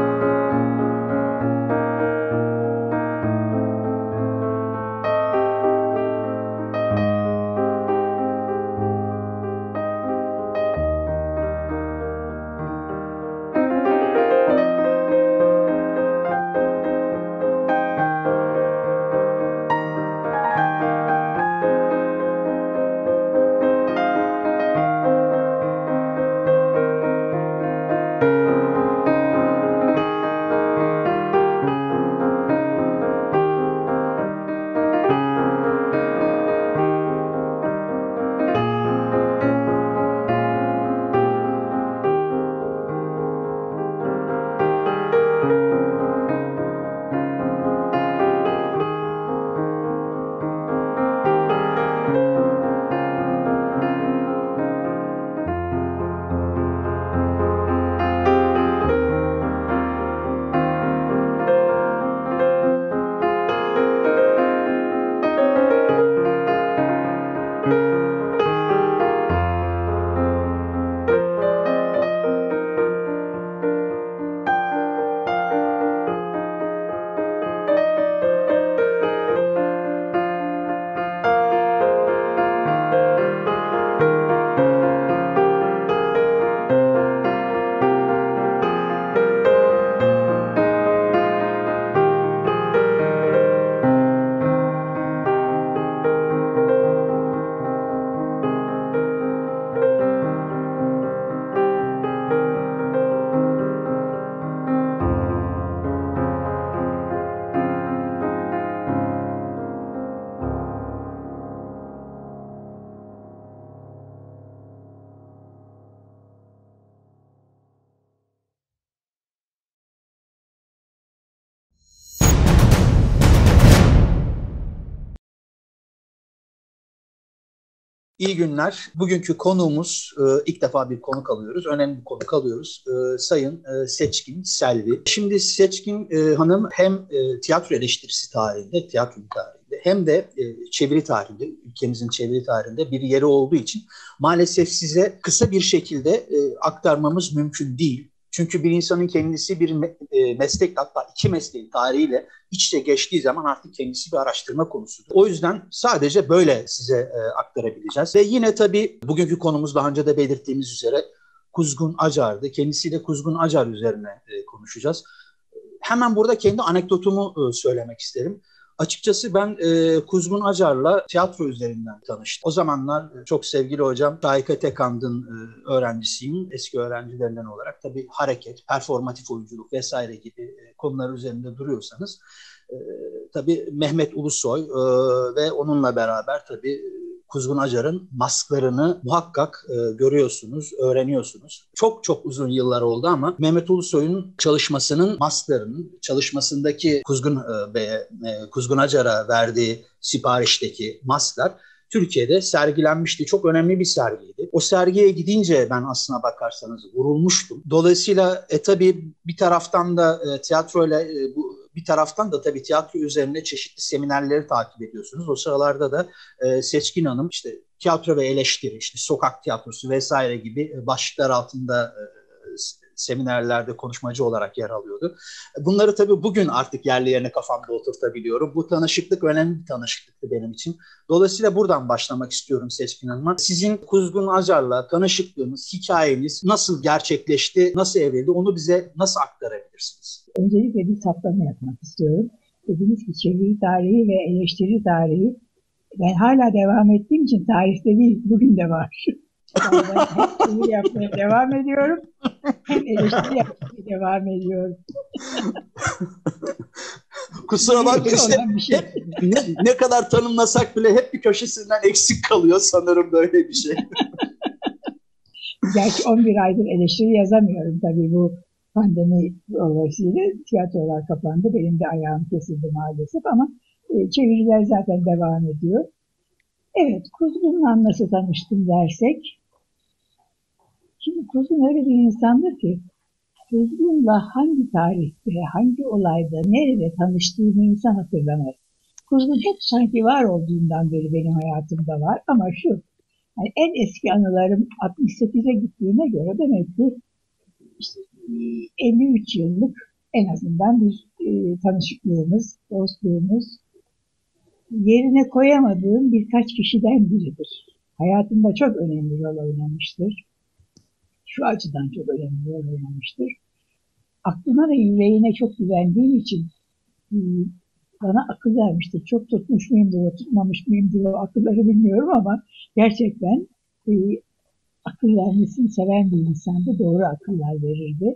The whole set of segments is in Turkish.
İyi günler. Bugünkü konuğumuz, ilk defa bir konuk alıyoruz, önemli bir konuk alıyoruz. Sayın Seçkin Selvi. Şimdi Seçkin Hanım hem tiyatro eleştirisi tarihinde, tiyatro tarihinde hem de çeviri tarihinde, ülkemizin çeviri tarihinde bir yeri olduğu için maalesef size kısa bir şekilde aktarmamız mümkün değil. Çünkü bir insanın kendisi bir meslek, hatta iki mesleğin tarihiyle iç içe geçtiği zaman artık kendisi bir araştırma konusudur. O yüzden sadece böyle size aktarabileceğiz. Ve yine tabii bugünkü konumuz daha önce de belirttiğimiz üzere Kuzgun Acar'dı. Kendisiyle Kuzgun Acar üzerine konuşacağız. Hemen burada kendi anekdotumu söylemek isterim. Açıkçası ben Kuzgun Acar'la tiyatro üzerinden tanıştım. O zamanlar çok sevgili hocam Şahika Tekand'ın öğrencisiyim. Eski öğrencilerinden olarak tabii hareket, performatif oyunculuk vesaire gibi konular üzerinde duruyorsanız tabii Mehmet Ulusoy ve onunla beraber tabii Kuzgun Acar'ın masklarını muhakkak görüyorsunuz, öğreniyorsunuz. Çok çok uzun yıllar oldu ama Mehmet Ulusoy'un çalışmasının masklarının, çalışmasındaki Kuzgun Acar'a verdiği siparişteki masklar Türkiye'de sergilenmişti. Çok önemli bir sergiydi. O sergiye gidince ben aslına bakarsanız vurulmuştum. Dolayısıyla tabii bir taraftan da tiyatroyla bir taraftan da tabii tiyatro üzerine çeşitli seminerleri takip ediyorsunuz. O sıralarda da Seçkin Hanım işte tiyatro ve eleştiri, işte sokak tiyatrosu vesaire gibi başlıklar altında seminerlerde konuşmacı olarak yer alıyordu. Bunları tabii bugün artık yerli yerine kafamda oturtabiliyorum. Bu tanışıklık önemli bir tanışıklıktı benim için. Dolayısıyla buradan başlamak istiyorum Seçkin Hanım'a. Sizin Kuzgun Acar'la tanışıklığınız, hikayeniz nasıl gerçekleşti, nasıl evrildi, onu bize nasıl aktarabilirsiniz? Öncelikle bir saptama yapmak istiyorum. Dediğiniz gibi çeviri tarihi ve eleştiri tarihi. Ben hala devam ettiğim için tarihte değil, bugün de var. Yani ben hem çeviri yapmaya devam ediyorum, hem eleştiri yapmaya devam ediyorum. Kusura bakmayın işte ne kadar tanımlasak bile hep bir köşesinden eksik kalıyor sanırım böyle bir şey. Gerçi 11 aydır eleştiri yazamıyorum tabii bu pandemi dolayısıyla tiyatrolar kapandı. Benim de ayağım kesildi maalesef ama çeviriler zaten devam ediyor. Evet, Kuzgun'la nasıl tanıştım dersek, şimdi Kuzgun öyle bir insandır ki, Kuzgun'la hangi tarihte, hangi olayda, nerede tanıştığını insan hatırlamaz. Kuzgun hep sanki var olduğundan beri benim hayatımda var ama şu, yani en eski anılarım 68'e gittiğine göre demek ki işte 53 yıllık En azından bir tanışıklığımız, dostluğumuz yerine koyamadığım birkaç kişiden biridir. Hayatımda çok önemli rol oynamıştır. Şu açıdan çok önemli rol oynamıştır. Aklına ve yüreğine çok güvendiğim için bana akıl vermiştir. Çok tutmuş muyumdur, tutmamış mıyımdır o akılları bilmiyorum ama gerçekten akıl vermesini seven bir insandı. Doğru akıllar verirdi.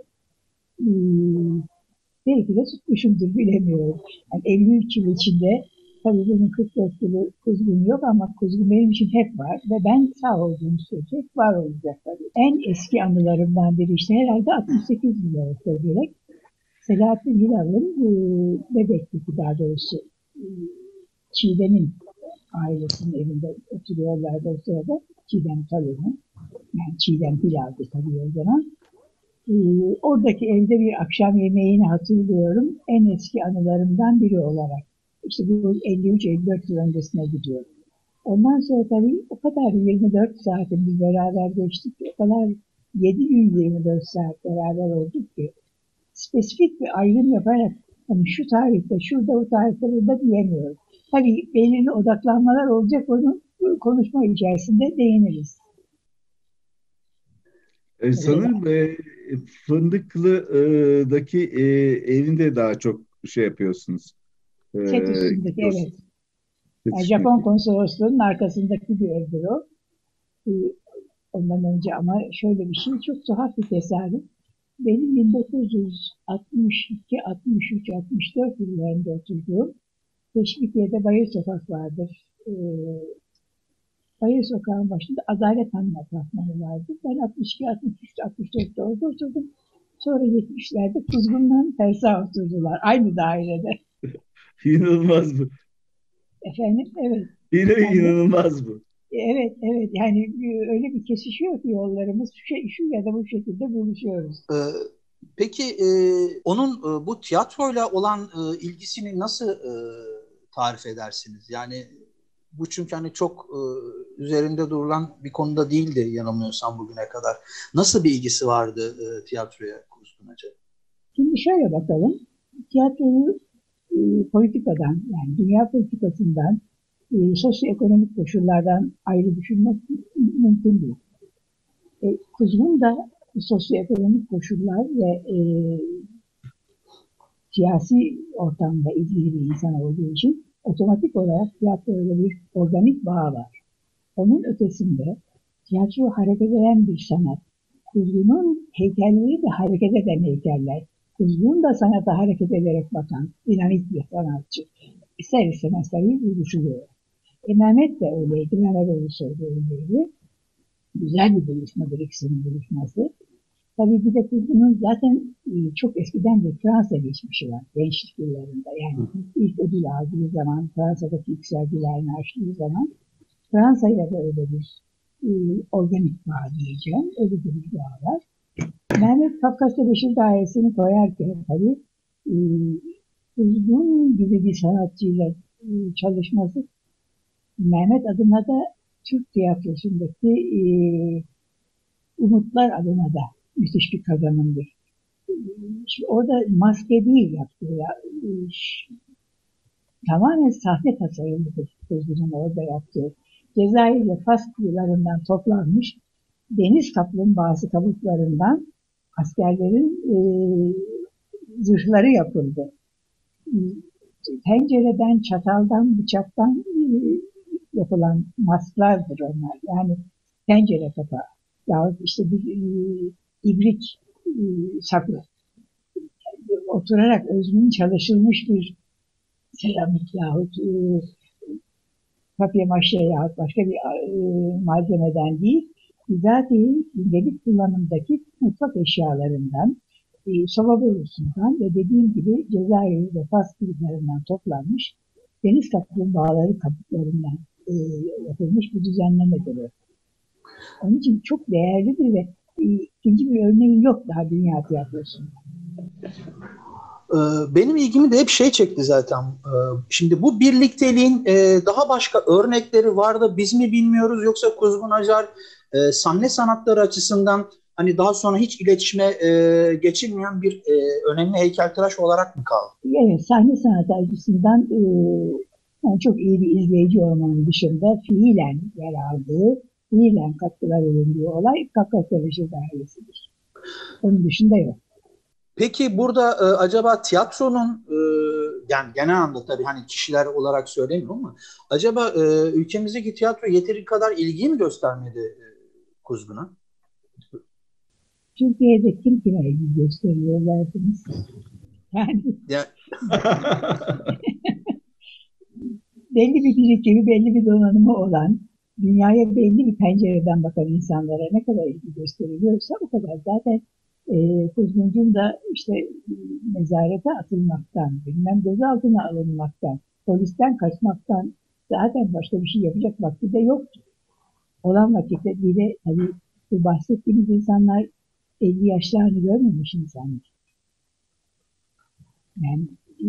Belki de tutmuşumdur, bilemiyorum. Yani 53 yıl içinde, tabii bunun 44 yılı kuzgun yok ama kuzgun benim için hep var ve ben sağ olduğum sürece hep var olacak tabii. En eski anılarımdan biri işte herhalde 68 yıl olsa gerek. Selahattin Hilal'ın Bebek'teki, daha doğrusu Çiğdem'in ailesinin evinde oturuyorlardı o sırada. Çiğdem Talon'un, yani Çiğdem Hilal'di tabii o zaman. Oradaki evde bir akşam yemeğini hatırlıyorum. En eski anılarımdan biri olarak. İşte bu 53-54 yıl öncesine gidiyor. Ondan sonra tabii o kadar 24 saatimiz beraber geçtik. O kadar 7 gün 24 saat beraber olduk ki spesifik bir ayrım yaparak hani şu tarihte, şurada, o tarihte, burada diyemiyorum. Tabii belirli odaklanmalar olacak, onun konuşma içerisinde değiniriz. Sanırım Fındıklı'daki evinde daha çok şey yapıyorsunuz. Set üstündeki, evet. Yani Japon Yetişmek. konsolosluğunun arkasındaki bir evdir o. Ondan önce ama şöyle bir şey, çok tuhaf bir tesadüf. Benim 1962, 63, 64 yıllarında oturduğum Teşvikiye'de Bayır Sokak vardır. Bayır Sokağı'nın başında Adalet Hanım apartmanı vardı. Ben 62, 63, 64'te orada oturdum. Sonra 70'lerde Kuzgun'dan Fersah oturdular. Aynı dairede. İnanılmaz bu. Efendim, evet. Yine Yani, inanılmaz bu. evet, evet. Yani öyle bir kesişiyor ki yollarımız şu ya da bu şekilde buluşuyoruz. Peki onun bu tiyatroyla olan ilgisini nasıl tarif edersiniz? Yani bu çünkü hani çok üzerinde durulan bir konuda değildi yanılmıyorsam bugüne kadar. Nasıl bir ilgisi vardı tiyatroya Kuzgun Hoca? Şimdi şöyle bakalım. Tiyatroyu politikadan, yani dünya politikasından, sosyoekonomik koşullardan ayrı düşünmek mümkün değil. Kuzgun da sosyoekonomik koşullar ve siyasi ortamda ilgili bir insan olduğu için otomatik olarak tiyatroyla bir organik bağ var. Onun ötesinde tiyatro hareket eden bir sanat. Kuzgun'un heykelleri de hareket eden heykeller. Kuzgun da sanata hareket ederek bakan dinamik bir sanatçı. İster istemez tabii buluşuluyor. Mehmet de öyleydi, Mehmet Ulusoy da öyleydi. Güzel bir buluşmadır ikisinin buluşması. Tabii bir de Kuzgun'un zaten çok eskiden bir Fransa geçmişi var gençlik yıllarında. Yani ilk ödül aldığı zaman, Fransa'daki ilk sergilerini açtığı zaman Fransa'yla da öyle bir organik bağ diyeceğim. Öyle bir bağ var. Mehmet Kafkasya Beşir Dairesi'ni koyarken tabii Kuzgun gibi bir sanatçıyla çalışması Mehmet adına da Türk tiyatrosundaki umutlar adına da müthiş bir kazanımdır. Şimdi orada maske değil yaptığı ya. Tamamen sahne tasarımıdır Kuzgun'un orada yaptığı. Cezayir ve Fas kıyılarından toplanmış deniz kaplumbağası kabuklarından askerlerin zırhları yapıldı. Tencereden, çataldan, bıçaktan yapılan masklardır onlar. Yani tencere kapağı yahut işte bir ibrik sapı. Oturarak özgün çalışılmış bir seramik yahut papye-maşe yahut başka bir malzemeden değil, bizatihi gündelik kullanımdaki mutfak eşyalarından, soba borusundan ve dediğim gibi Cezayir ve Fas kıyılarından toplanmış deniz kaplumbağaları kabuklarından yapılmış bir düzenlemedir o. Onun için çok değerlidir ve ikinci bir örneği yok daha dünya tiyatrosunda. Benim ilgimi de hep şey çekti zaten. Şimdi bu birlikteliğin daha başka örnekleri var da biz mi bilmiyoruz yoksa Kuzgun Acar sahne sanatları açısından hani daha sonra hiç iletişime geçilmeyen bir önemli heykeltıraş olarak mı kaldı? Evet, sahne sanatı açısından yani çok iyi bir izleyici olmanın dışında fiilen yer aldığı, fiilen katkılar olunduğu olay Kafka Savaşı dairesidir. Onun dışında yok. Peki burada acaba tiyatronun yani genel anlamda tabii hani kişiler olarak söylemiyorum ama acaba ülkemizdeki tiyatro yeteri kadar ilgi mi göstermedi Kuzgun'a? Türkiye'de kim kime ilgi gösteriyor dersiniz? Yani Ya, belli bir birikimi, belli bir donanımı olan, dünyaya belli bir pencereden bakan insanlara ne kadar ilgi gösteriliyorsa o kadar. Zaten Kuzguncuğum da işte nezarete atılmaktan, bilmem gözaltına alınmaktan, polisten kaçmaktan zaten başka bir şey yapacak vakti de yoktu. Olan vakitte bir de tabii bu bahsettiğimiz insanlar 50 yaşlarını görmemiş insanlar. Yani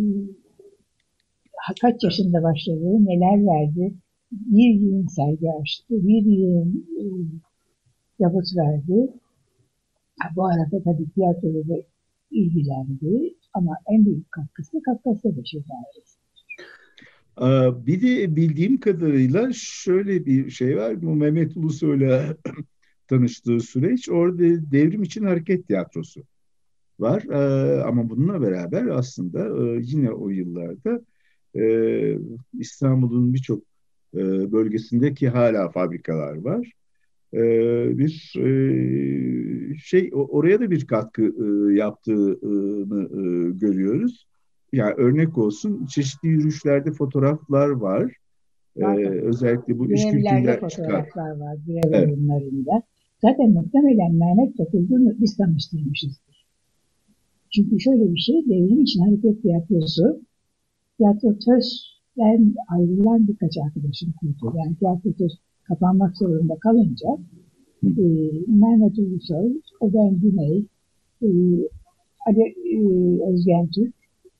kaç yaşında başladı, neler verdi, bir yığın sergi açtı, bir yığın yapıt verdi. Bu arada tabii tiyatroda da ilgilendi ama en büyük katkısı Kafkasya Beşir Dairesi. Bir de bildiğim kadarıyla şöyle bir şey var. Bu Mehmet Ulusoy'la tanıştığı süreç orada Devrim için Hareket Tiyatrosu var. Ama bununla beraber aslında yine o yıllarda İstanbul'un birçok bölgesindeki hala fabrikalar var. Bir şey oraya da bir katkı yaptığını görüyoruz. Yani örnek olsun çeşitli yürüyüşlerde fotoğraflar var. Zaten Özellikle bu iş grevlerde kültürler çıkar. fotoğraflar var, grev Evet. oyunlarında. Zaten muhtemelen Mehmet Çakır'ı biz tanıştırmışızdır. Çünkü şöyle bir şey, Devrim için Hareket Tiyatrosu, tiyatro TÖS'ten ayrılan birkaç arkadaşım kurdu. Yani tiyatro TÖS kapanmak zorunda kalınca Mehmet Ulusoy, Oben Güney, e, Ali Özgen Türk,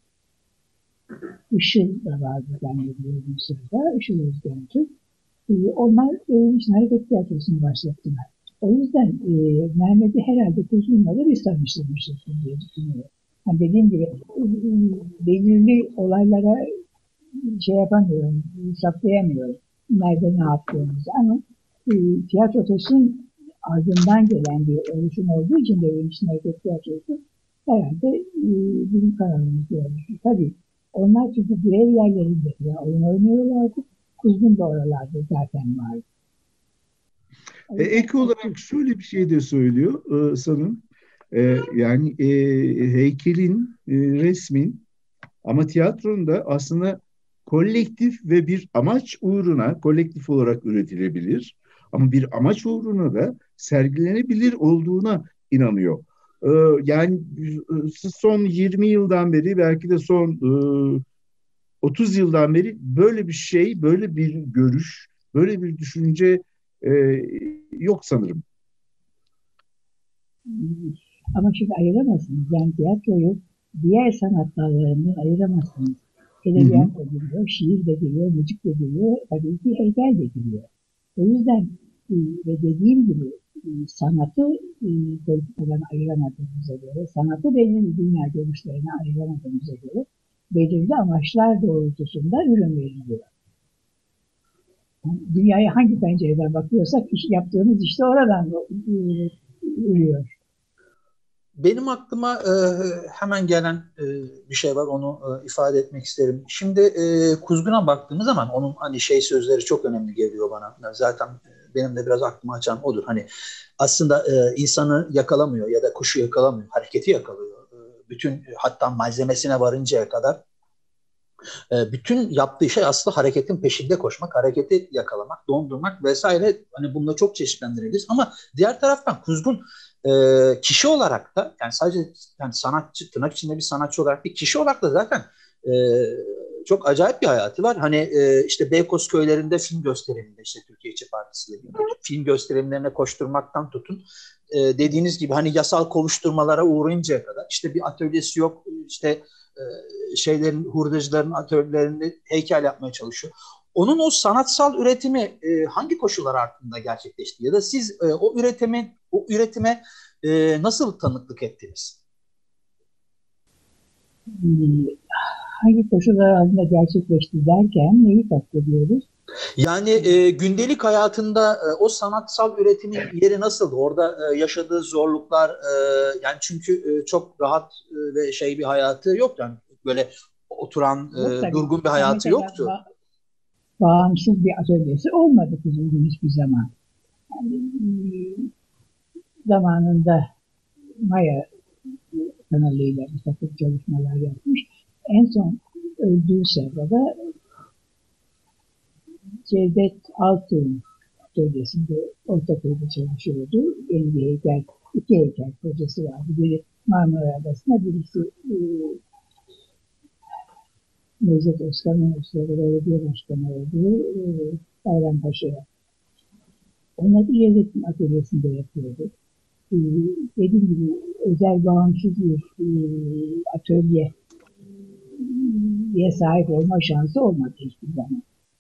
Işıl da vardı zannediyorum bu sırada. Işıl Özgen Türk. Onlar Devrim için Hareket Tiyatrosu'nu başlattılar. O yüzden Mehmet'i herhalde Kuzgun'la da biz tanıştırmışız diye düşünüyorum. Yani dediğim gibi belirli olaylara şey yapamıyorum, saptayamıyorum. Nerede ne yaptığımızı ama tiyatro TOS'un ardından gelen bir oluşum olduğu için Devrim için Hareket Tiyatrosu herhalde bizim kanalımızda olmuş. Tabii onlar çünkü grev yerlerinde ya oyun oynuyorlardı. Kuzgun da oralarda zaten vardı. Ek olarak şöyle bir şey de söylüyor sanırım. Yani heykelin, resmin ama tiyatronun da aslında kolektif ve bir amaç uğruna kolektif olarak üretilebilir. Ama bir amaç uğruna da sergilenebilir olduğuna inanıyor. Yani son 20 yıldan beri belki de son 30 yıldan beri böyle bir şey, böyle bir görüş, böyle bir düşünce e, yok sanırım. Ama şimdi ayıramazsınız. Yani tiyatroyu diğer sanat dallarından ayıramazsınız. Hı hı. Edebiyat da giriyor, şiir de giriyor, müzik de giriyor, tabii ki heykel de giriyor. O yüzden ve dediğim gibi sanatı politikadan ayıramadığımıza göre, sanatı belirli dünya görüşlerine ayıramadığımıza göre belirli amaçlar doğrultusunda ürün veriliyor. Yani dünyaya hangi pencereden bakıyorsak yaptığımız işte oradan ürüyor. benim aklıma hemen gelen bir şey var, onu ifade etmek isterim. Şimdi Kuzgun'a baktığımız zaman onun hani şey sözleri çok önemli geliyor bana. Yani zaten benim de biraz aklımı açan odur. Hani aslında insanı yakalamıyor ya da kuşu yakalamıyor, hareketi yakalıyor. Bütün hatta malzemesine varıncaya kadar bütün yaptığı şey aslında hareketin peşinde koşmak, hareketi yakalamak, dondurmak vesaire. Hani bununla çok çeşitlendirebiliriz. Ama diğer taraftan Kuzgun kişi olarak da yani sadece yani sanatçı, tırnak içinde bir sanatçı olarak değil, kişi olarak da zaten e, çok acayip bir hayatı var. Hani işte Beykoz köylerinde film gösteriminde işte Türkiye İşçi Partisi ile film gösterimlerine koşturmaktan tutun. Dediğiniz gibi hani yasal kovuşturmalara uğrayıncaya kadar işte bir atölyesi yok, işte şeylerin, hurdacıların atölyelerinde heykel yapmaya çalışıyor. Onun o sanatsal üretimi hangi koşullar altında gerçekleşti? Ya da siz o üretime nasıl tanıklık ettiniz? Hangi koşullar altında gerçekleşti derken neyi kastediyoruz? Yani gündelik hayatında o sanatsal üretimin yeri nasıldı? Orada yaşadığı zorluklar, yani çünkü çok rahat ve şey bir hayatı yok, yani böyle oturan Yok tabii. durgun bir Yani hayatı mesela yoktu. bağımsız bir atölyesi olmadı kuzum hiçbir zaman. Yani, zamanında Maya kanalıyla bir takım çalışmalar yapmış. En son öldüğü sırada Cevdet Altuğ'un atölyesinde Ortaköy'de çalışıyordu. Yeni bir heykel, iki heykel projesi vardı. Biri Marmara Adası'na, birisi Necdet Özkan'ın Uluslararası Belediye Başkanı olduğu Bayrampaşa'ya. Onları iletişim atölyesinde yapıyordu. Dediğim gibi özel bağımsız bir atölyeye sahip olma şansı olmadı hiçbir zaman.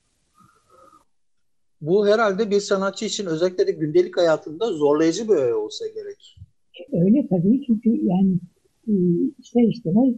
Bu herhalde bir sanatçı için özellikle de gündelik hayatında zorlayıcı bir öğe olsa gerek. Öyle tabii, çünkü yani ister istemez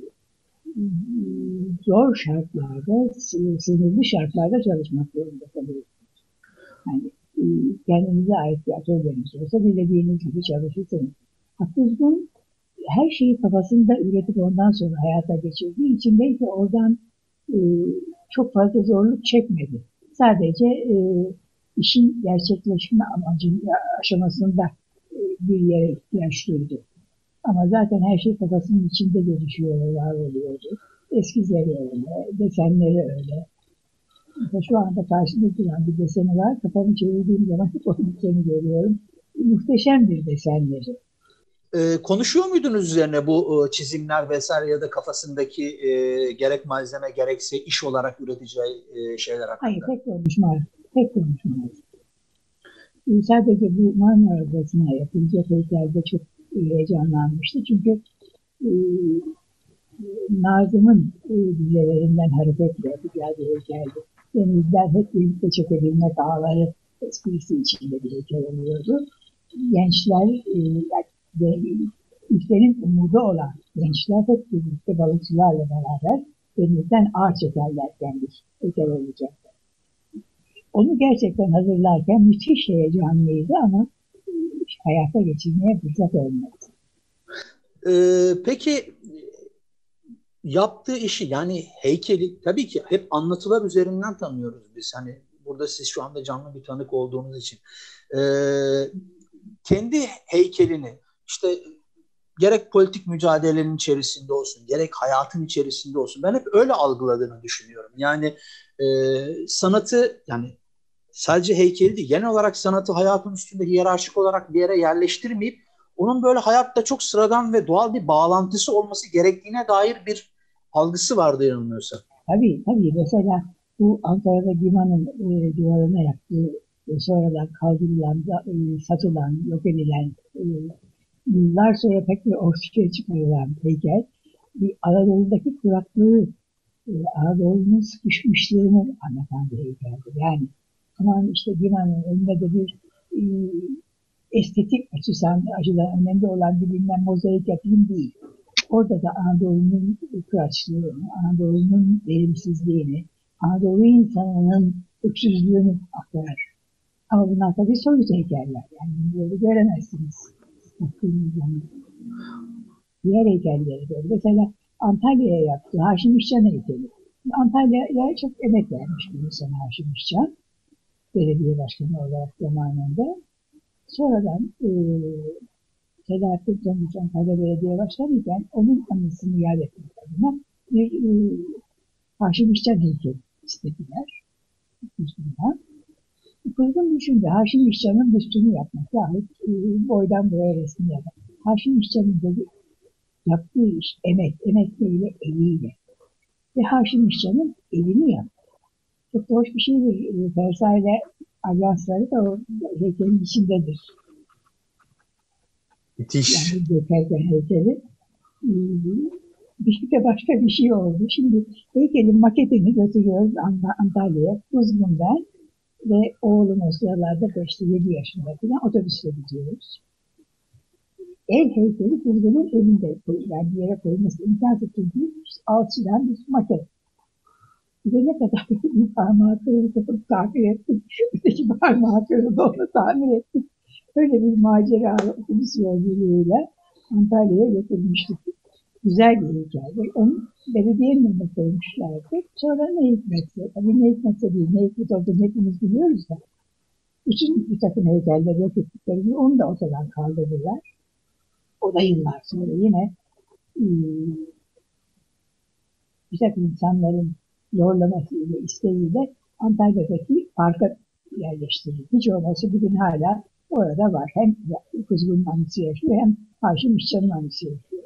zor şartlarda, sınırlı şartlarda çalışmak zorunda kalıyorsunuz. Yani kendinize ait bir atölyeniz olsa dilediğiniz gibi çalışırsınız. Haklısın, her şeyi kafasında üretip ondan sonra hayata geçirdiği için belki oradan e, çok fazla zorluk çekmedi. Sadece işin gerçekleşme aşamasında bir yere ihtiyaç duydu. Ama zaten her şey kafasının içinde gelişiyor, var oluyordu. Eskizleri öyle, desenleri öyle. Mesela şu anda karşımda duran bir deseni var. Kafamı çevirdiğim zaman hep o deseni görüyorum. Muhteşem bir desenleri. Konuşuyor muydunuz üzerine bu çizimler vesaire ya da kafasındaki gerek malzeme gerekse iş olarak üreteceği şeyler Hayır, hakkında? pek konuşmaz. Pek konuşmaz. Sadece bu Marmara Adası'na yapılacak heykelde çok heyecanlanmıştı. Çünkü e, Nazım'ın dizelerinden hareketle yapılacağı bir heykeldi. Denizler hep birlikte çekebilmek ağları esprisi içinde bir heykel oluyordu. Gençler, ülkenin umudu olan gençler hep birlikte balıkçılarla beraber denizden ağ çekerlerken bir heykel olacak. Onu gerçekten hazırlarken müthiş heyecanlıydı ama hayata geçirmeye fırsat olmadı. Peki yaptığı işi, yani heykeli tabii ki hep anlatılar üzerinden tanıyoruz biz. Hani burada siz şu anda canlı bir tanık olduğunuz için. Kendi heykelini işte gerek politik mücadelenin içerisinde olsun, gerek hayatın içerisinde olsun, ben hep öyle algıladığını düşünüyorum. Yani sanatı, yani sadece heykeli değil, genel olarak sanatı hayatın üstünde hiyerarşik olarak bir yere yerleştirmeyip onun böyle hayatta çok sıradan ve doğal bir bağlantısı olması gerektiğine dair bir algısı vardı yanılmıyorsa. Tabii. Mesela bu Ankara'da Divan'ın duvarına yaptığı sonradan kaldırılan, satılan, yok edilen, yıllar sonra tekrar ortaya çıkarılan heykel, bir Anadolu'daki kuraklığı, Anadolu'nun sıkışmışlığını anlatan bir heykeldir. Yani aman işte Divan'ın önünde de bir e, estetik açıdan önemli olan bir bilmem mozaik yapayım değil. Orada da Anadolu'nun kıraçlığını, Anadolu'nun verimsizliğini, Anadolu insanının öksüzlüğünü aktarar. Ama bunlar tabii soyut heykeller. Yani böyle göremezsiniz. Baktığınız zaman. Diğer heykelleri de. Mesela Antalya'ya yaptığı Haşim İşcan heykeli. Antalya'ya çok emek vermiş bir insan Haşim İşcan. Belediye başkanı olarak zamanında. Sonradan Selahattin Tonguç Antalya Belediye Başkanı'yken onun anısını yad etmek adına bir Haşim İşcan heykeli istediler. Üstünden. Kızım düşündü, Haşim İşcan'ın büstünü yapmak yahut boydan boya resmi yapmak. Haşim İşcan'ın dedi, yaptığı iş emekleriyle, eliyle. Ve Haşim İşcan'ın elini yaptı. Çok da hoş bir şeydir. Versailles alyansları da o heykelin içindedir. Müthiş. Yani Gökerken heykeli. Bir de başka bir şey oldu. Şimdi heykelin maketini götürüyoruz Antalya'ya, Kuzgun'dan ve oğlum o sıralarda 5-7 yaşında falan otobüsle gidiyoruz. El heykeli Kuzgun'un elinde, yani bir yere koyulması imkansız çünkü alçıdan bir maket. Bir de ne kadar bir parmağı kırılıp tamir ettik. Öteki parmağı kırılıp onu tamir ettik. Öyle bir macera otobüs yolculuğuyla Antalya'ya götürmüştük. Güzel bir hikayedir. Onu belediyenin önüne koymuşlardı. Sonra ne hikmetse, tabii ne hikmetse değil, ne hikmet olduğunu hepimiz biliyoruz da. Bütün bir takım heykeller yok ettiklerini onu da ortadan kaldırdılar. O da yıllar sonra yine bir takım insanların zorlamasıyla, isteğiyle Antalya'daki parka yerleştirildi. Hiç olmazsa bugün hala orada var. Hem Kuzgun'un anısı yaşıyor hem Haşim İşcan'ın anısı yaşıyor.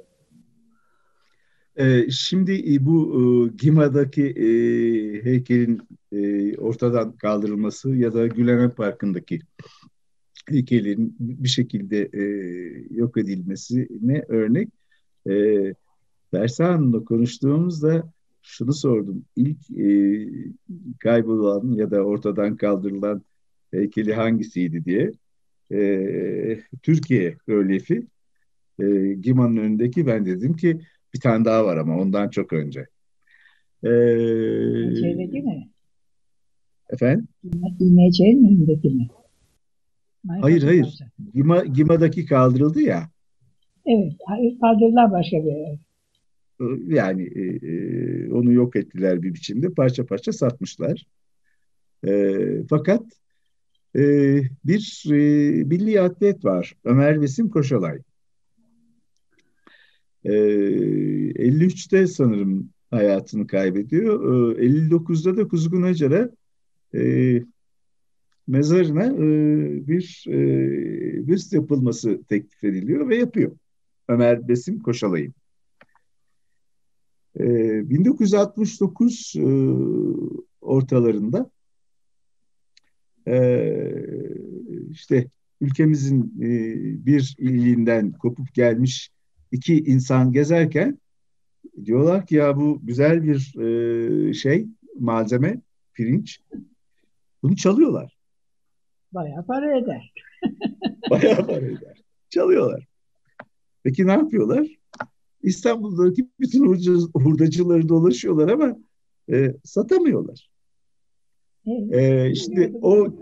Şimdi bu Gima'daki heykelin ortadan kaldırılması ya da Gülhane Parkı'ndaki heykelin bir şekilde yok edilmesine örnek. Bersa Hanım'la konuştuğumuzda şunu sordum. İlk kaybolan ya da ortadan kaldırılan heykeli hangisiydi diye. Türkiye rölyefi. Gima'nın önündeki, ben dedim ki bir tane daha var ama ondan çok önce. İMÇ'deki mi? Efendim? İMÇ'nin önündeki mi? Hayır. Gima'daki kaldırıldı ya. Evet, hayır, kaldırılan başka bir yer. Yani onu yok ettiler bir biçimde. Parça parça satmışlar. Fakat bir milli atlet var. Ömer Besim Koşalay. 53'te sanırım hayatını kaybediyor. 59'da da Kuzgun Acar'a mezarına bir büst yapılması teklif ediliyor ve yapıyor. Ömer Besim Koşalay'ın. 1969 ortalarında işte ülkemizin bir iliğinden kopup gelmiş iki insan gezerken diyorlar ki ya bu güzel bir malzeme, pirinç. Bunu çalıyorlar. Bayağı para eder. Bayağı para eder. Çalıyorlar. Peki ne yapıyorlar? İstanbul'daki bütün hurdacıları dolaşıyorlar ama satamıyorlar. İşte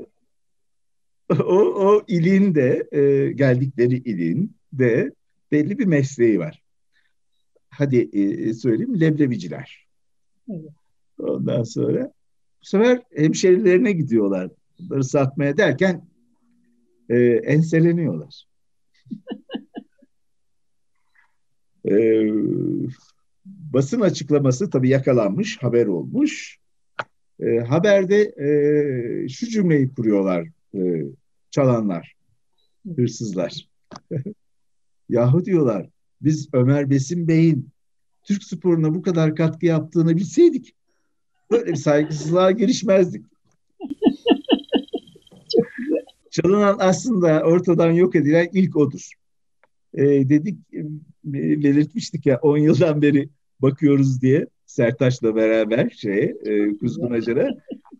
o ilin de geldikleri ilin de belli bir mesleği var. Hadi söyleyeyim, leblebiciler. Evet. Ondan sonra bu sefer hemşerilerine gidiyorlar. Bunları satmaya derken enseleniyorlar. E, Basın açıklaması tabii yakalanmış, haber olmuş. Haberde şu cümleyi kuruyorlar çalanlar, hırsızlar. Yahu diyorlar, biz Ömer Besim Bey'in Türk sporuna bu kadar katkı yaptığını bilseydik böyle bir saygısızlığa girişmezdik. Çalınan aslında ortadan yok edilen ilk odur. Belirtmiştik ya 10 yıldan beri bakıyoruz diye Sertaç'la beraber Kuzgun Acar'a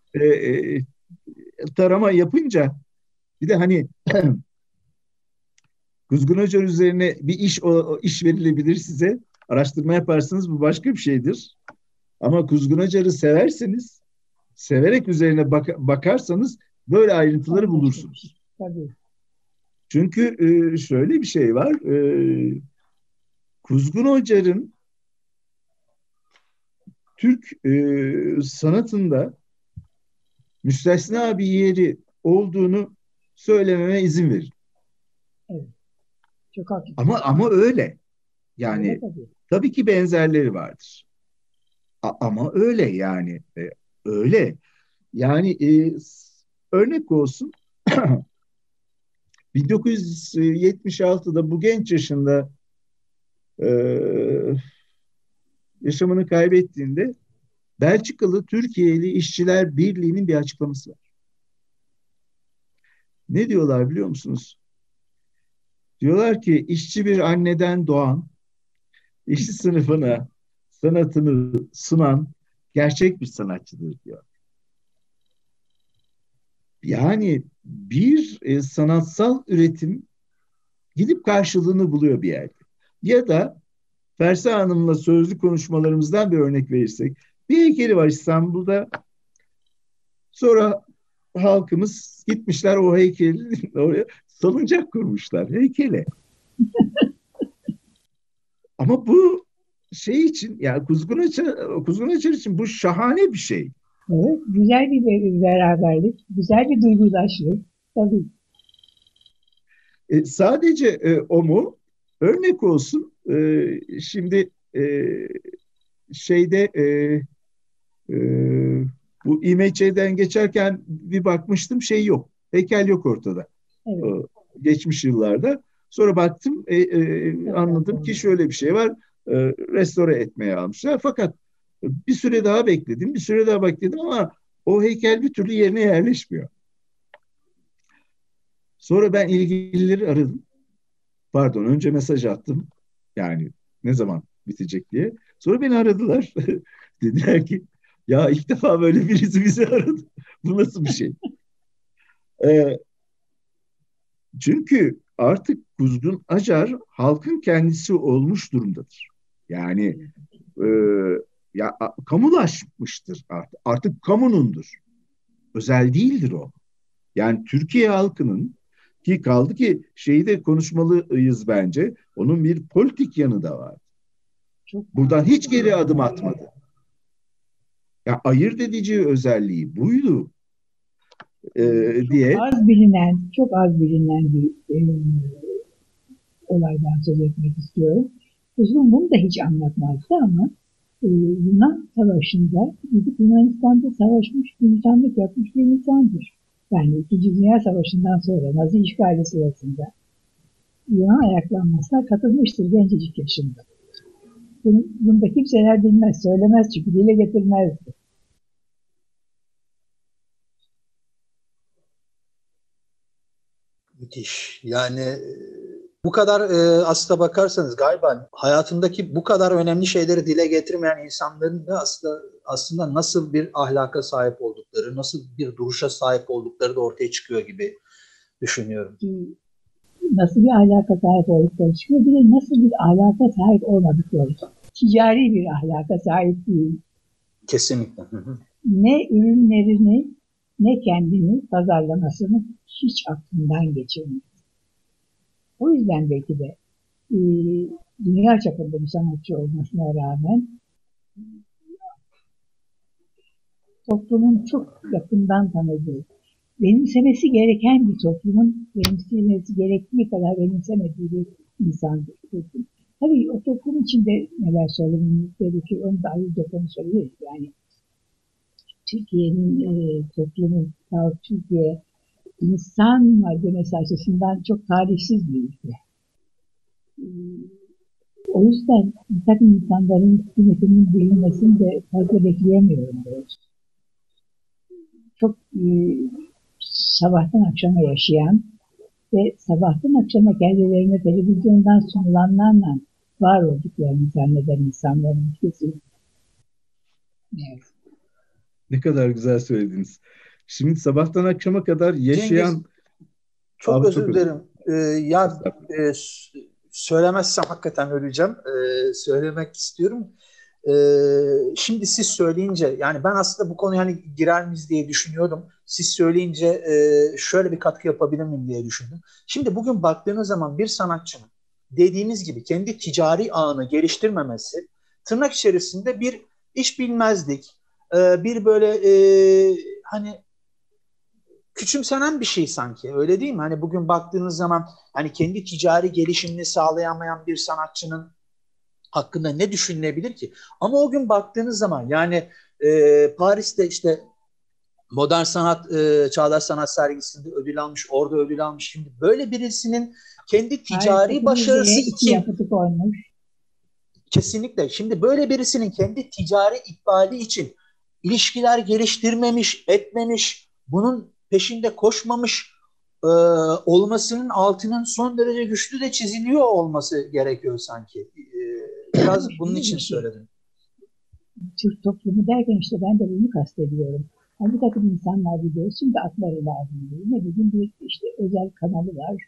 tarama yapınca bir de hani Kuzgun Acar üzerine bir iş verilebilir size. Araştırma yaparsınız, bu başka bir şeydir. Ama Kuzgun Acar'ı severseniz, severek üzerine bakarsanız böyle ayrıntıları bulursunuz. Tabii. Çünkü şöyle bir şey var. Kuzgun Acar'ın Türk sanatında müstesna bir yeri olduğunu söylememe izin verin. Evet. Çok haklı. Ama öyle. Yani öyle tabii ki benzerleri vardır. Ama öyle yani. Öyle. Yani örnek olsun 1976'da bu genç yaşında yaşamını kaybettiğinde Belçikalı Türkiye'li İşçiler Birliği'nin bir açıklaması var. Ne diyorlar biliyor musunuz? Diyorlar ki işçi bir anneden doğan, işçi sınıfına sanatını sunan gerçek bir sanatçıdır diyor. Yani bir sanatsal üretim gidip karşılığını buluyor bir yerde. Ya da Fersa Hanım'la sözlü konuşmalarımızdan bir örnek verirsek, bir heykeli var İstanbul'da. Sonra halkımız gitmişler o heykeli oraya salıncak kurmuşlar heykele. Ama bu şey için yani Kuzgun Açar için bu şahane bir şey. Evet, güzel bir beraberlik, güzel bir duygudaşlık. Tabii. Sadece o mu? Örnek olsun. Şimdi şeyde e, bu İMÇ'den geçerken bir bakmıştım şey yok. Heykel yok ortada. Evet. Geçmiş yıllarda. Sonra baktım anladım ki şöyle bir şey var. Restore etmeye almışlar. Fakat bir süre daha bekledim. Bir süre daha bekledim ama o heykel bir türlü yerine yerleşmiyor. Sonra ben ilgilileri aradım. Pardon, önce mesaj attım. Yani ne zaman bitecek diye. Sonra beni aradılar. Dediler ki ya ilk defa böyle birisi bizi aradı. Bu nasıl bir şey? Ee, Çünkü artık Kuzgun Acar halkın kendisi olmuş durumdadır. Yani e, ya kamulaşmıştır artık. Artık kamunundur. Özel değildir o. Yani Türkiye halkının ki kaldı ki şeyi de konuşmalıyız bence. Onun bir politik yanı da var. Çok Buradan hiç geri adım atmadı. Ya ayırt edici özelliği buydu çok diye. az bilinen bir olaydan söz etmek istiyorum. Uzun bunu da hiç anlatmazdı ama Yunan Savaşı'nda gidip Yunanistan'da savaşmış, komutanlık yapmış bir insandır. Yani İkinci Dünya Savaşı'ndan sonra Nazi işgali sırasında Yunan ayaklanmasına katılmıştır gencecik yaşında. Bunu da kimseler bilmez, söylemez çünkü dile getirmezdi. Müthiş. Yani bu kadar aslına bakarsanız galiba hayatındaki bu kadar önemli şeyleri dile getirmeyen insanların da aslında nasıl bir ahlaka sahip oldukları, nasıl bir duruşa sahip oldukları da ortaya çıkıyor gibi düşünüyorum. Nasıl bir ahlaka sahip oldukları çıkıyor, bir de nasıl bir ahlaka sahip olmadıkları. Ticari bir ahlaka sahip değil. Kesinlikle. Hı hı. Ne ürünlerini ne kendini pazarlamasını hiç aklından geçirmiyor. O yüzden belki de e, dünya çapında bir sanatçı olmasına rağmen toplumun çok yakından tanıdığı, benimsemesi gereken bir toplumun benimsemesi gerektiği kadar benimsemediği bir insandır. Tabii o toplum içinde neler söylememiz gerekiyor, onu da ayrıca konuşabiliriz. Yani Türkiye'nin toplumu, Türkiye insan malzemesi açısından çok tarihsiz bir ülke. O yüzden bir takım insanların kıymetinin bilinmesini de fazla bekleyemiyorum. Çok sabahtan akşama yaşayan ve sabahtan akşama kendilerine televizyondan sunulanlarla var olduklarını zanneden insanların kesin. Evet. Ne kadar güzel söylediniz. Şimdi sabahtan akşama kadar Cengiz, yaşayan çok abi çok özür özür dilerim. Ya estağfurullah. söylemezsem hakikaten öleceğim. Söylemek istiyorum. Şimdi siz söyleyince yani ben aslında bu konuya hani girer miyiz diye düşünüyordum. Siz söyleyince şöyle bir katkı yapabilir miyim diye düşündüm. Şimdi bugün baktığınız zaman bir sanatçının dediğiniz gibi kendi ticari ağını geliştirmemesi tırnak içerisinde bir iş bilmezlik, bir böyle hani küçümsenen bir şey sanki. Öyle değil mi? Hani bugün baktığınız zaman hani kendi ticari gelişimini sağlayamayan bir sanatçının hakkında ne düşünülebilir ki? Ama o gün baktığınız zaman yani Paris'te işte Modern Sanat, Çağdaş Sanat Sergisi'nde ödül almış, orada ödül almış. Şimdi böyle birisinin kendi ticari Paris'teki başarısı müzeye iki için yapıtı koymuş. kesinlikle şimdi böyle birisinin kendi ticari ikbali için ilişkiler geliştirmemiş, etmemiş, bunun peşinde koşmamış olmasının altının son derece güçlü de çiziliyor olması gerekiyor sanki. Ama Biraz bunun şöyle için bir şey, söyledim. Türk toplumu derken işte ben de bunu kastediyorum. Hani bir takım insanlar biliyoruz, şimdi akları lazım değil. Ne bileyim bir işte özel kanalı var,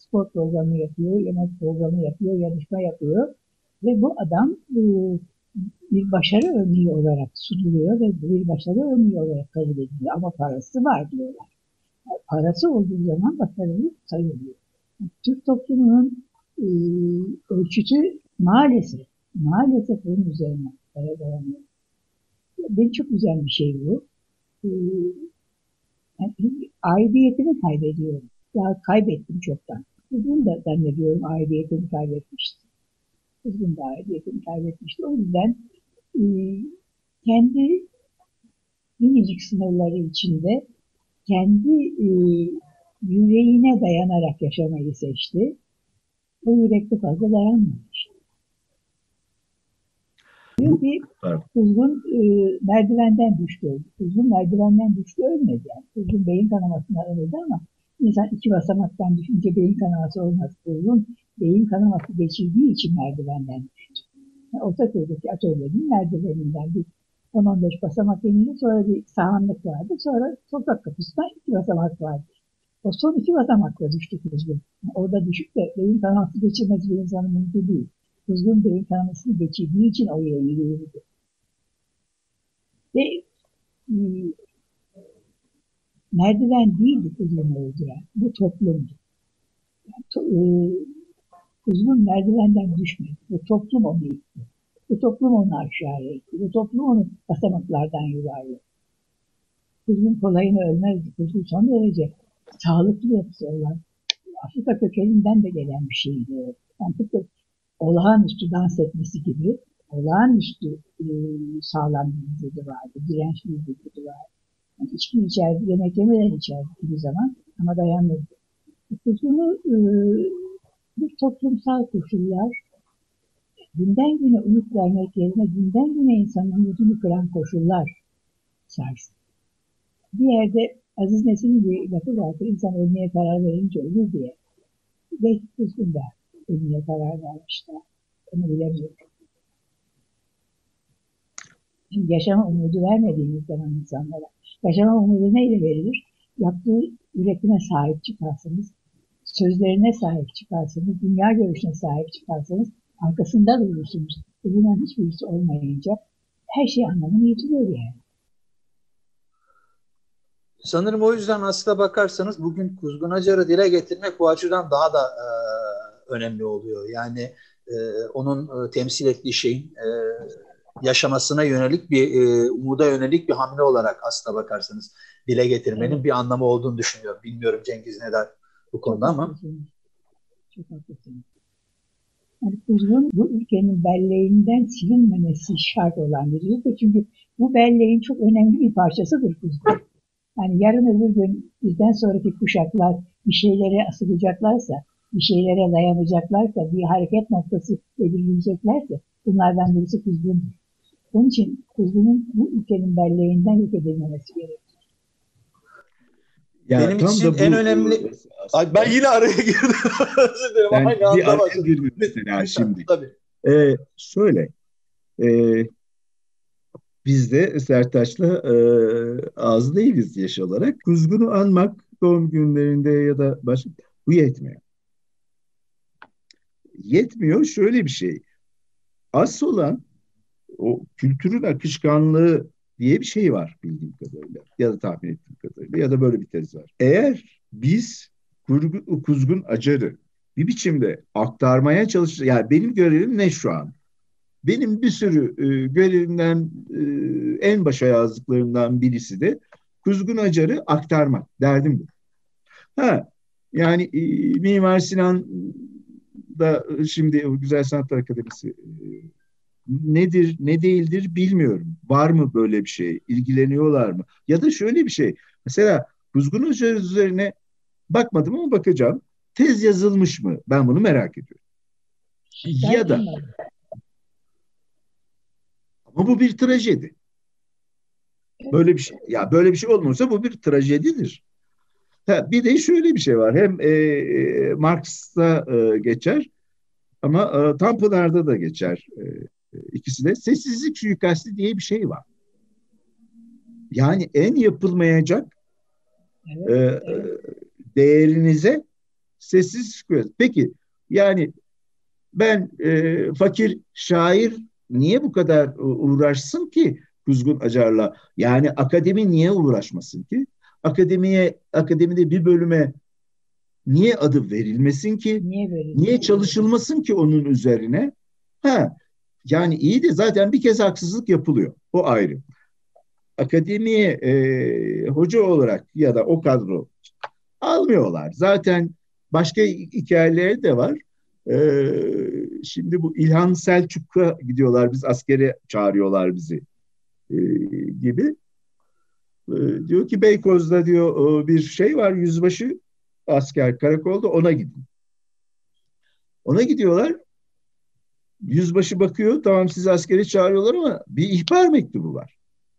spor programı yapıyor, yemek programı yapıyor, yarışma yapıyor. Ve bu adam bir başarı örneği olarak sunuluyor ve bir başarı örneği olarak kabul ediliyor. Ama parası var diyorlar. Yani parası olduğu zaman başarılı sayılıyor. Türk toplumunun ölçütü maalesef bunun üzerine dayanıyor. Beni çok güzel bir şey bu. E, Yani aidiyetimi kaybediyorum. Ya kaybettim çoktan. Kızım da zannediyorum aidiyetimi kaybetmişti. Kızım da aidiyetimi kaybetmişti. O yüzden e, kendi minicik sınırları içinde kendi yüreğine dayanarak yaşamayı seçti. O yürekte fazla dayanmamış. Diyor ki Kuzgun merdivenden düştü. Kuzgun merdivenden düştü ölmedi yani. Kuzgun beyin kanamasından ölmedi ama insan 2 basamaktan düşünce beyin kanaması olmaz. Kuzgun beyin kanaması geçirdiği için merdivenden düştü. Yani Ortaköy'deki atölyenin merdiveninden bir 10-15 basamak indi. Sonra bir sahanlık vardı. Sonra sokak kapısından 2 basamak vardı. O son 2 basamakla düştü Kuzgun. Yani orada düşüp de beyin kanaması geçirmesi bir insanın mümkün değil. Kuzgun beyin kanamasını geçirdiği için oraya yürüyordu. Ve merdiven değildi Kuzgun'u öldüren. Bu toplumdu. Yani, Kuzgun merdivenden düşmedi. Bu toplum onu itti. Bu toplum onu aşağıya itti. Bu toplum onu basamaklardan yuvarladı. Kuzgun kolayına ölmezdi. Kuzgun son derece sağlıklı yapısı olan Afrika kökeninden de gelen bir şeydi. Yani tıpkı olağanüstü dans etmesi gibi olağanüstü sağlam bir vücudu vardı, dirençli bir vücudu vardı. Yani içki içerdi, yemek yemeden içerdi bir zaman ama dayanmadı. Kuzunu bir toplumsal koşullar, günden güne umut vermek yerine günden güne insanın umudunu kıran koşullar sarstı. Bir yerde Aziz Nesin'in bir lafı vardı, insan ölmeye karar verince ölür diye. Belki Kuzgun da ölmeye karar vermişler. Onu bilemiyorum. Şimdi yaşama umudu vermediğimiz zaman insanlara, yaşama umudu neyle verilir? Yaptığı üretime sahip çıkarsanız, sözlerine sahip çıkarsanız, dünya görüşüne sahip çıkarsanız, arkasında durursunuz. Bunların hiçbirisi olmayınca her şey anlamını yitiriyor yani. Sanırım o yüzden aslına bakarsanız bugün Kuzgun Acar'ı dile getirmek bu açıdan daha da önemli oluyor. Yani onun temsil ettiği şeyin yaşamasına yönelik bir umuda yönelik bir hamle olarak aslına bakarsanız dile getirmenin bir anlamı olduğunu düşünüyorum. Bilmiyorum Cengiz ne der bu konuda ama. Çok haklısınız. Yani Kuzgun bu ülkenin belleğinden silinmemesi şart olan bir ülke. Çünkü bu belleğin çok önemli bir parçasıdır Kuzgun. Yani yarın öbür gün bizden sonraki kuşaklar bir şeylere asılacaklarsa, bir şeylere dayanacaklarsa, bir hareket noktası belirleyeceklerse bunlardan birisi Kuzgun'dur. Onun için Kuzgun'un bu ülkenin belleğinden yok edilmemesi gerekir. Ya benim için en önemli... Ay, ben yine araya girdim. Özür dilerim. Ben bir araya girdim mesela şimdi. Tabii. Şöyle, biz de Sertaç'la az değiliz yaş olarak. Kuzgun'u anmak doğum günlerinde ya da başka bu yetmiyor. Yetmiyor şöyle bir şey. Asıl olan o kültürün akışkanlığı diye bir şey var bildiğim kadarıyla ya da tahmin ettiğim kadarıyla ya da böyle bir tez var. Eğer biz Kuzgun Acar'ı bir biçimde aktarmaya çalışacağız. Yani benim görevim ne şu an? Benim bir sürü görevimden en başa yazdıklarımdan birisi de Kuzgun Acar'ı aktarmak. Derdim bu. Yani Mimar Sinan da şimdi Güzel Sanatlar Akademisi nedir, ne değildir bilmiyorum. Var mı böyle bir şey? İlgileniyorlar mı? Ya da şöyle bir şey. Mesela Kuzgun Acar üzerine bakmadım ama bakacağım. Tez yazılmış mı? Ben bunu merak ediyorum. Ya da ama bu bir trajedi. Böyle bir şey, ya böyle bir şey olmasa bu bir trajedidir. Bir de şöyle bir şey var. Hem Marx'ta geçer ama Tanpınar'da da geçer. İkisi de sessizlik suikasti diye bir şey var. Yani en yapılmayacak değerinize sessiz sükunet. Peki yani ben fakir şair niye bu kadar uğraşsın ki Kuzgun Acar'la? Yani akademi niye uğraşmasın ki? Akademide bir bölüme niye adı verilmesin ki? Niye böyle? Niye çalışılmasın ki onun üzerine? Ha, yani iyi de zaten bir kez haksızlık yapılıyor. O ayrı. Akademiye hoca olarak ya da o kadro almıyorlar. Zaten başka hikayeleri de var. Şimdi bu İlhan Selçuk'a gidiyorlar. Biz askere çağırıyorlar bizi gibi. Diyor ki Beykoz'da diyor bir şey var, yüzbaşı asker karakolda, ona gidin. Ona gidiyorlar. Yüzbaşı bakıyor, tamam sizi askere çağırıyorlar ama bir ihbar mektubu var.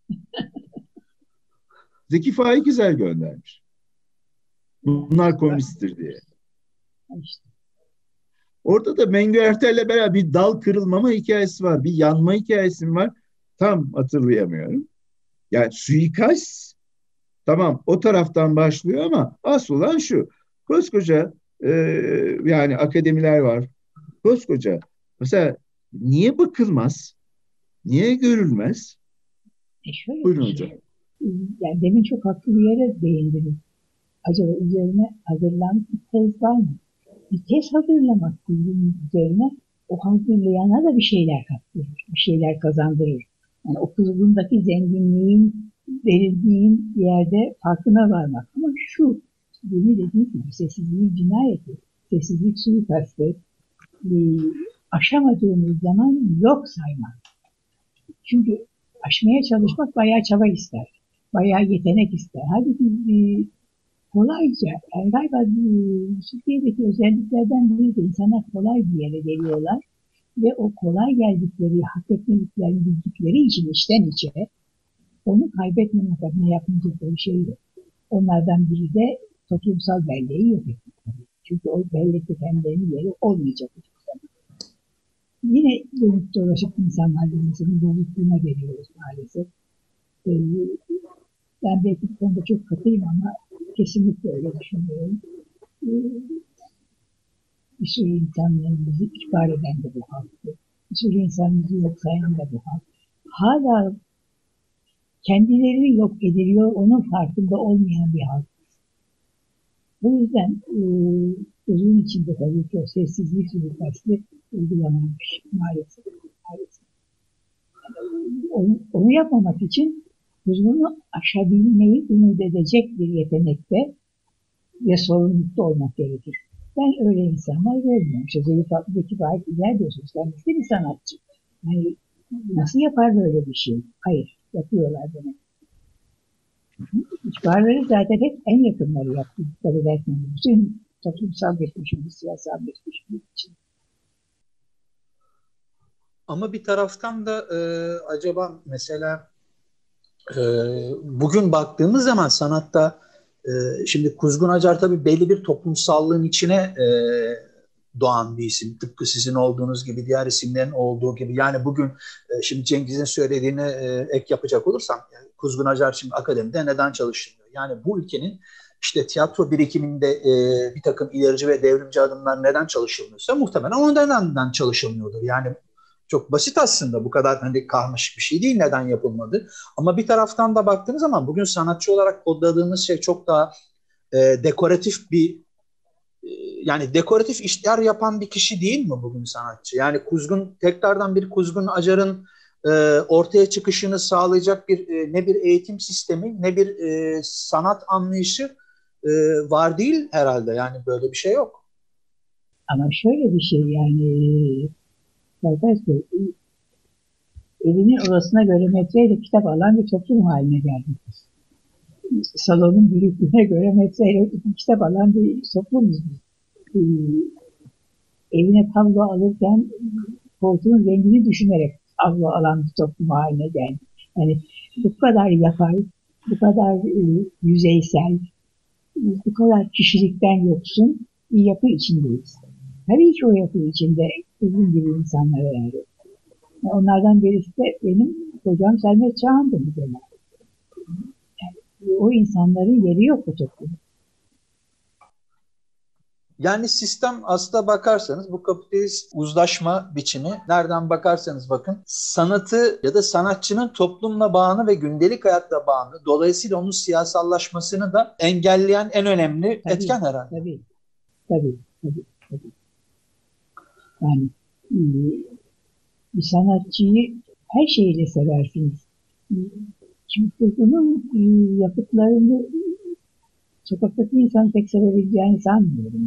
Zeki Faik Güzel göndermiş. Bunlar komünisttir diye. İşte. Orada da Mengü Ertel'le beraber bir dal kırılmama hikayesi var. Bir yanma hikayesi var. Tam hatırlayamıyorum. Yani suikast tamam o taraftan başlıyor ama asıl olan şu. Koskoca yani akademiler var. Koskoca. Mesela niye bakılmaz? Niye görülmez? Şöyle bir Buyurun şey. hocam. Yani demin çok haklı bir yere değindiniz. Acaba üzerine hazırlanmış bir tez var mı? Bir tez hazırlamak bunun üzerine o hazırlayana da bir şeyler kattırır, bir şeyler kazandırır. Yani o kuzgundaki zenginliğin verildiğin yerde farkına varmak. Ama şu, demin dediğim gibi sessizliğin cinayeti, sessizlik suikastı, aşamadığımız zaman yok saymak. Çünkü aşmaya çalışmak bayağı çaba ister, bayağı yetenek ister. Halbuki kolayca, yani galiba Türkiye'deki özelliklerden biri de insanlar kolay bir yere geliyorlar ve o kolay geldikleri, hak etmediklerini bildikleri için içten içe onu kaybetmemek adına yapmayacakları şey yok. Onlardan biri de toplumsal belleği yok etmek. Çünkü o bellekte kendilerinin yeri olmayacak. Yine dönüp dolaşıp insanlarla insanın bozukluğuna geliyoruz maalesef. Ben belki bu konuda çok katıyım ama kesinlikle öyle düşünüyorum. Bir sürü insanların bizi ihbar eden de bu halktı. Bir sürü insanımızı yok sayan da bu halk. Hala kendileri yok ediliyor, onun farkında olmayan bir halk. Bu yüzden uzun içinde tabii ki o sessizlik suikastı uygulanmış maalesef. Maalesef. Onu yapmamak için huzurunu aşabilmeyi umut edecek bir yetenekte ve sorumlulukta olmak gerekir. Ben öyle insanlar görmüyorum. İşte Zeki Faik Güzel diyorsunuz. Kendisi bir sanatçı. Yani nasıl yapar böyle bir şey? Hayır, yapıyorlar demek. İhbarları zaten hep en yakınları yaptı. Dikkat ederseniz. Bütün toplumsal geçmişimiz, siyasal geçmişimiz için. Ama bir taraftan da acaba mesela bugün baktığımız zaman sanatta şimdi Kuzgun Acar tabii belli bir toplumsallığın içine doğan bir isim. Tıpkı sizin olduğunuz gibi, diğer isimlerin olduğu gibi. Yani bugün şimdi Cengiz'in söylediğine ek yapacak olursam, yani Kuzgun Acar şimdi akademide neden çalışılmıyor? Yani bu ülkenin işte tiyatro birikiminde bir takım ilerici ve devrimci adımlar neden çalışılmıyorsa muhtemelen o nedenden çalışılmıyordur. Yani çok basit aslında, bu kadar hani karmaşık bir şey değil neden yapılmadı. Ama bir taraftan da baktığınız zaman bugün sanatçı olarak kodladığımız şey çok daha dekoratif bir yani dekoratif işler yapan bir kişi değil mi bugün sanatçı? Yani tekrardan bir Kuzgun Acar'ın ortaya çıkışını sağlayacak ne bir eğitim sistemi ne bir sanat anlayışı var değil herhalde. Yani böyle bir şey yok. Ama şöyle bir şey yani arkadaşlar evinin odasına göre metreyle kitap alan bir toplum haline geldik. Salonun büyüklüğüne göre metreyle kitap alan bir toplumuz. Ee, Evine tablo alırken koltuğun rengini düşünerek tablo alan bir toplum haline geldi. Yani bu kadar yapay, bu kadar yüzeysel, bu kadar kişilikten yoksun bir yapı içindeyiz. Tabii ki o yapı içinde bizim gibi insanlar yani. Onlardan birisi de benim hocam Selmet Çağan'dı bir dönem. Yani o insanların yeri yok bu toplumda. Yani sistem aslında bakarsanız bu kapitalist uzlaşma biçimi nereden bakarsanız bakın sanatı ya da sanatçının toplumla bağını ve gündelik hayatla bağını dolayısıyla onun siyasallaşmasını da engelleyen en önemli Tabii, etken herhalde. tabii. Yani bir sanatçıyı her şeyle seversiniz. Şimdi bunun yapıtlarını sokaktaki insan pek sevebileceğini sanmıyorum.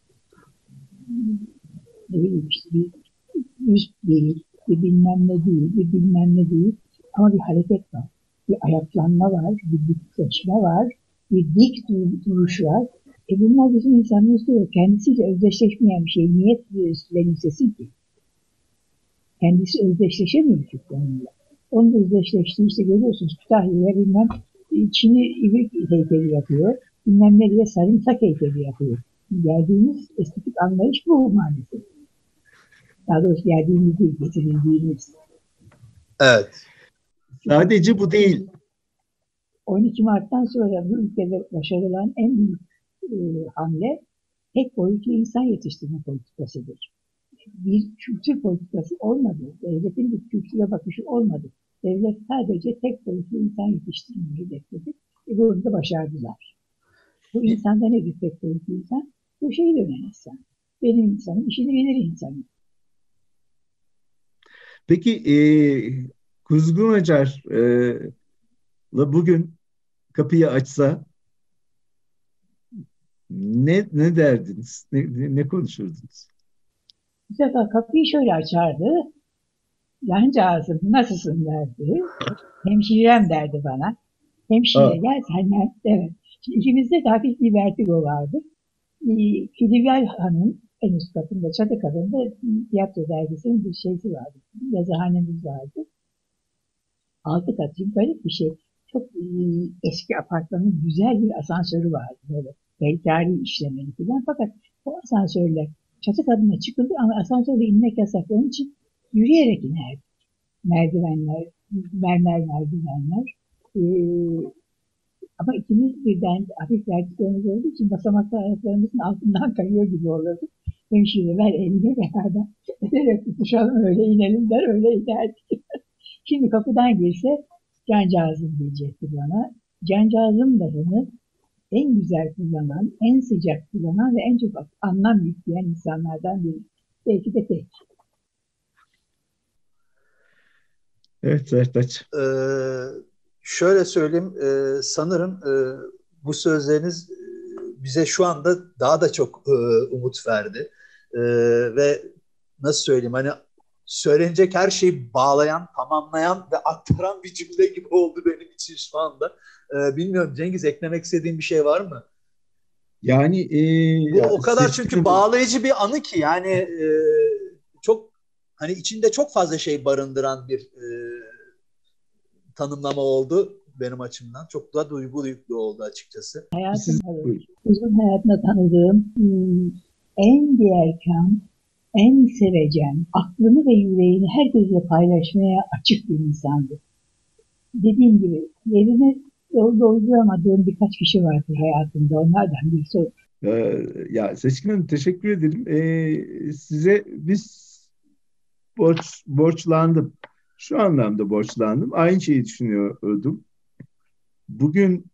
Ne bileyim işte bir üst değil, bir bilmem ne değil, bir bilmem ne değil. Ama bir hareket var, bir ayaklanma var, bir dikleşme var, bir dik duruş var. Bunlar bizim insanımızda yok. Kendisiyle özdeşleşmeyen bir şey niye benimsesin ki? Kendisi özdeşleşemiyor çünkü onunla. Onun özdeşleştiği işte görüyorsunuz Kütahya'ya bilmem Çin'i ibrik heykeli yapıyor. Bilmem nereye sarımsak heykeli yapıyor. Geldiğimiz estetik anlayış bu maalesef. Daha doğrusu geldiğimiz değil, getirildiğimiz. Evet. Sadece bu değil. 12 Mart'tan sonra bu ülkede başarılan en büyük hamle tek boyutlu insan yetiştirme politikasıdır. Bir kültür politikası olmadı. Devletin bir kültüre bakışı olmadı. Devlet sadece tek boyutlu insan yetiştirmeyi hedefledi. Bunu da başardılar. Bu insanda nedir tek boyutlu insan? Bu şeyi dönen insan. Benim insanım, işini bilir insanım. Peki Kuzgun Acar'la bugün kapıyı açsa ne derdiniz? Ne konuşurdunuz? Bu sefer kapıyı şöyle açardı. Yancağızım nasılsın derdi. Hemşirem derdi bana. Hemşire Aa, gel senden. Evet. Şimdi ikimizde de hafif bir vertigo vardı. Filibel Hanım en üst katında, çatı katında tiyatro dergisinin bir şeysi vardı. Yazıhanemiz vardı. Altı katı garip bir şey. Çok eski apartmanın güzel bir asansörü vardı. Böyle belkari işlemeli falan. Fakat o asansörle çatı katına çıkıldı ama asansörle inmek yasak. Onun için yürüyerek inerdik. Merdivenler, mermer merdivenler. Ama ikimiz birden hafif vertikomuz olduğu için basamaklar ayaklarımızın altından kayıyor gibi olurdu. Hemşire ver elini beraber ederek tutuşalım öyle inelim der öyle inerdik. Şimdi kapıdan girse cancağızım diyecekti bana. Cancağızım lafını en güzel kullanan, en sıcak kullanan ve en çok anlam yükleyen insanlardan biri. Belki de tek. evet Sertaç. Şöyle söyleyeyim, sanırım bu sözleriniz bize şu anda daha da çok umut verdi. Ve nasıl söyleyeyim hani söylenecek her şeyi bağlayan, tamamlayan ve aktaran bir cümle gibi oldu benim için şu anda. Bilmiyorum Cengiz eklemek istediğin bir şey var mı? Yani Bu o kadar çünkü seçkin bağlayıcı bir anı ki yani çok hani içinde çok fazla şey barındıran bir tanımlama oldu benim açımdan. Çok da duygu yüklü oldu açıkçası. siz buyurun. Uzun hayatımda tanıdığım en değerkâr, en sevecen, aklını ve yüreğini herkesle paylaşmaya açık bir insandı. Dediğim gibi yerini dolduramadığım birkaç kişi vardır hayatımda. Onlardan birisi o. Ya Seçkin Hanım teşekkür ederim. Size borçlandım. Şu anlamda borçlandım. Aynı şeyi düşünüyordum. Bugün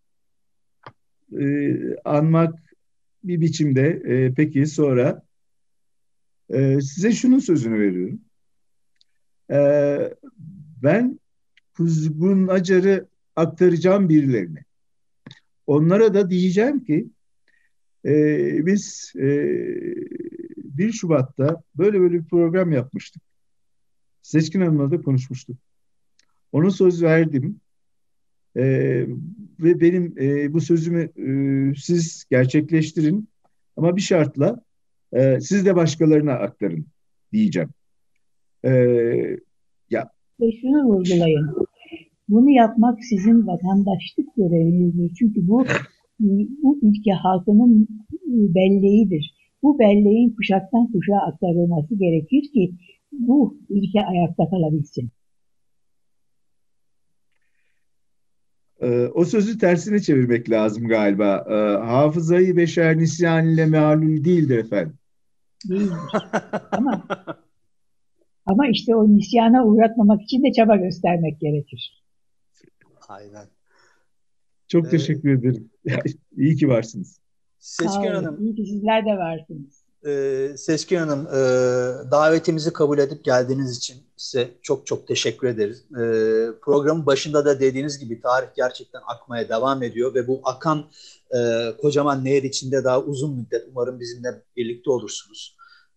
anmak bir biçimde peki sonra size şunun sözünü veriyorum. E, Ben Kuzgun Acar'ı aktaracağım birilerine. Onlara da diyeceğim ki biz 1 Şubat'ta böyle bir program yapmıştık. Seçkin Hanım'la da konuşmuştuk. Ona söz verdim. E, Ve benim bu sözümü siz gerçekleştirin. Ama bir şartla siz de başkalarına aktarın diyeceğim. E, Ya Ve şunu vurgulayın. Bunu yapmak sizin vatandaşlık görevinizdir. Çünkü bu ülke halkının belleğidir. Bu belleğin kuşaktan kuşağa aktarılması gerekir ki bu ülke ayakta kalabilsin. O sözü tersine çevirmek lazım galiba. Hafızayı beşer nisyan ile mealül değildir efendim. Değildir. Ama işte o nisyana uğratmamak için de çaba göstermek gerekir. Aynen. Çok teşekkür ederim. İyi ki varsınız. Seçkin Sağ olun. Hanım, İyi ki sizler de varsınız. Seçkin Hanım, davetimizi kabul edip geldiğiniz için size çok çok teşekkür ederiz. Programın başında da dediğiniz gibi tarih gerçekten akmaya devam ediyor ve bu akan kocaman nehir içinde daha uzun müddet umarım bizimle birlikte olursunuz.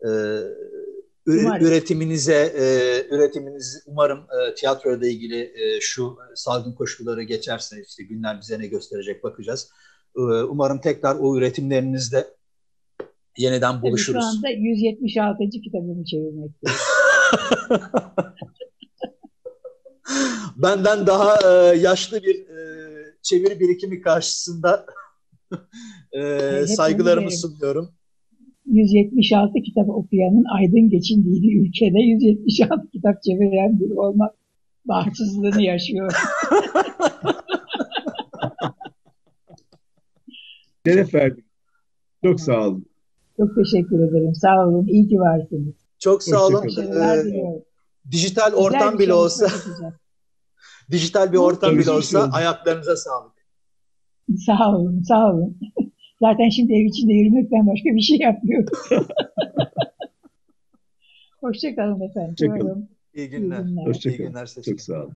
Üretiminiz umarım tiyatroyla ilgili şu salgın koşulları geçerse işte günler bize ne gösterecek bakacağız. Umarım tekrar o üretimlerinizde yeniden buluşuruz. Tabii şu anda 176. kitabımı çevirmekteyim. Benden daha yaşlı bir çeviri birikimi karşısında saygılarımı sunuyorum. 176 kitabı okuyanın aydın geçindiği ülkede 176 kitap çeviren biri olmak bahtsızlığını yaşıyor. Şeref verdim. Çok sağ olun. Çok teşekkür ederim. Sağ olun. İyi ki varsınız. Çok sağ olun. Dijital ortam bile olsa dijital bir ortam bile olsa ayaklarınıza sağlık. Sağ olun. Sağ olun. Zaten şimdi ev içinde yürümekten başka bir şey yapmıyorum. Hoşça kalın efendim. Hoşça kalın. İyi günler. Hoşça kalın. İyi günler. Çok sağ olun.